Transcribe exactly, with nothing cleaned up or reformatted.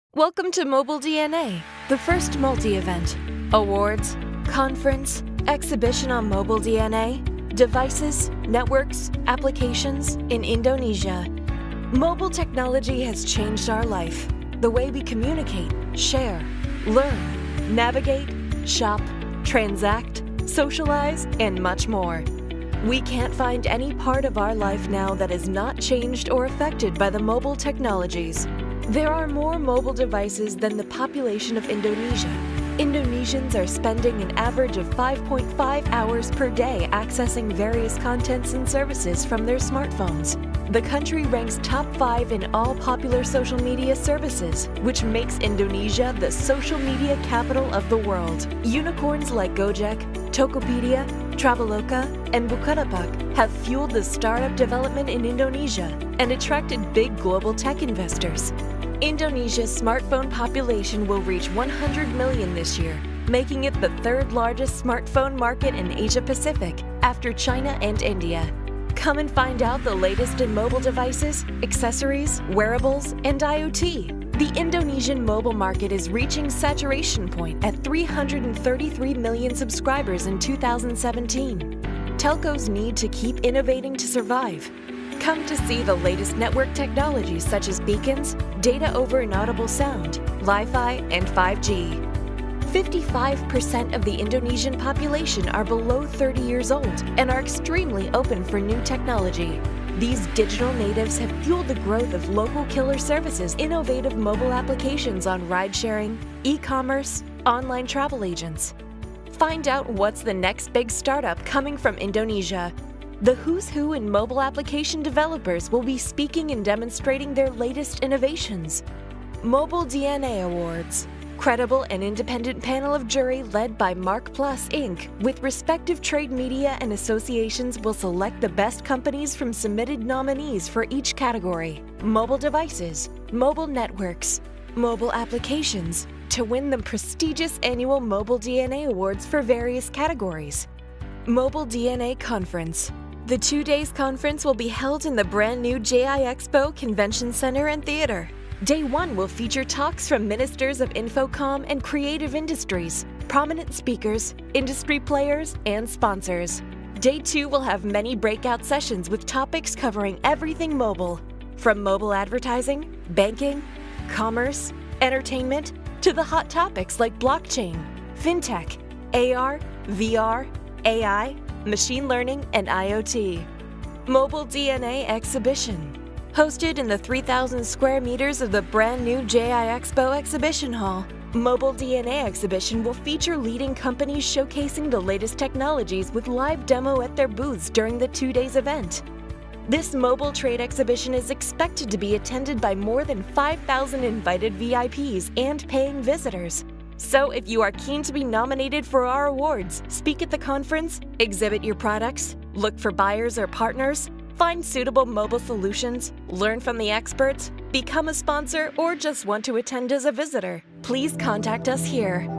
Welcome to Mobile D N A, the first multi-event, awards, conference, exhibition on mobile D N A, devices, networks, applications in Indonesia. Mobile technology has changed our life, the way we communicate, share, learn, navigate, shop, transact, socialize, and much more. We can't find any part of our life now that is not changed or affected by the mobile technologies. There are more mobile devices than the population of Indonesia. Indonesians are spending an average of five point five hours per day accessing various contents and services from their smartphones. The country ranks top five in all popular social media services, which makes Indonesia the social media capital of the world. Unicorns like Gojek, Tokopedia, Traveloka, and Bukalapak have fueled the startup development in Indonesia and attracted big global tech investors. Indonesia's smartphone population will reach one hundred million this year, making it the third largest smartphone market in Asia-Pacific after China and India. Come and find out the latest in mobile devices, accessories, wearables, and IoT. The Indonesian mobile market is reaching saturation point at three hundred thirty-three million subscribers in two thousand seventeen. Telcos need to keep innovating to survive. Come to see the latest network technologies such as beacons, data over inaudible sound, Li-Fi, and five G. fifty-five percent of the Indonesian population are below thirty years old and are extremely open for new technology. These digital natives have fueled the growth of local killer services, innovative mobile applications on ride-sharing, e-commerce, online travel agents. Find out what's the next big startup coming from Indonesia. The who's who in mobile application developers will be speaking and demonstrating their latest innovations. Mobile D N A Awards. Credible and independent panel of jury led by MarkPlus Incorporated with respective trade media and associations will select the best companies from submitted nominees for each category. Mobile devices, mobile networks, mobile applications, to win the prestigious annual Mobile D N A Awards for various categories. Mobile D N A Conference. The two days conference will be held in the brand new JIExpo Convention Center and Theater. Day one will feature talks from ministers of Infocom and creative industries, prominent speakers, industry players, and sponsors. Day two will have many breakout sessions with topics covering everything mobile, from mobile advertising, banking, commerce, entertainment, to the hot topics like blockchain, fintech, A R, V R, A I, machine learning, and IoT. Mobile D N A Exhibition. Hosted in the three thousand square meters of the brand new JIExpo Exhibition Hall, Mobile D N A Exhibition will feature leading companies showcasing the latest technologies with live demo at their booths during the two days event. This mobile trade exhibition is expected to be attended by more than five thousand invited V I Ps and paying visitors. So if you are keen to be nominated for our awards, speak at the conference, exhibit your products, look for buyers or partners, find suitable mobile solutions, learn from the experts, become a sponsor, or just want to attend as a visitor, please contact us here.